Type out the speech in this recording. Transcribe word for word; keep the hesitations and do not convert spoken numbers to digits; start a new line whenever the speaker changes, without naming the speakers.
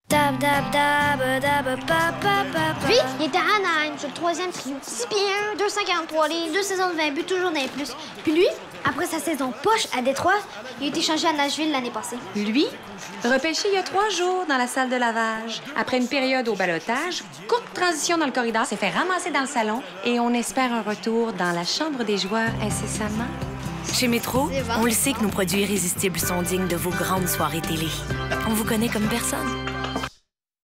Dab, dab, dab, dab, ba, ba, ba, ba.
Lui, il était à Anaheim, sur le troisième trio. six pieds un, deux cent quarante-trois livres, deux saisons de vingt buts, toujours dans les plus. Puis lui, après sa saison poche à Détroit, il a été changé à Nashville l'année passée.
Lui, repêché il y a trois jours dans la salle de lavage. Après une période au balotage, courte transition dans le corridor, s'est fait ramasser dans le salon et on espère un retour dans la chambre des joueurs incessamment.
Chez Métro,
Bon.
on le sait que nos produits irrésistibles sont dignes de vos grandes soirées télé. On vous connaît comme personne.